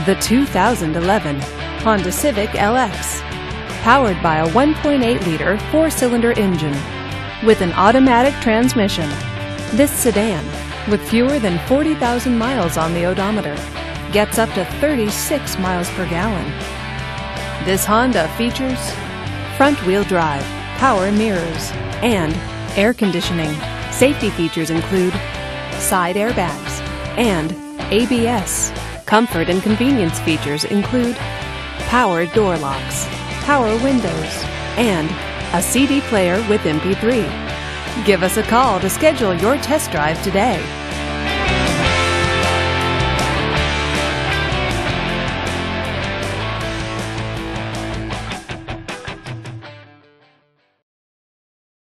The 2011 Honda Civic LX. Powered by a 1.8-liter four-cylinder engine with an automatic transmission. This sedan, with fewer than 40,000 miles on the odometer, gets up to 36 miles per gallon. This Honda features front-wheel drive, power mirrors, and air conditioning. Safety features include side airbags and ABS. Comfort and convenience features include power door locks, power windows, and a CD player with MP3. Give us a call to schedule your test drive today.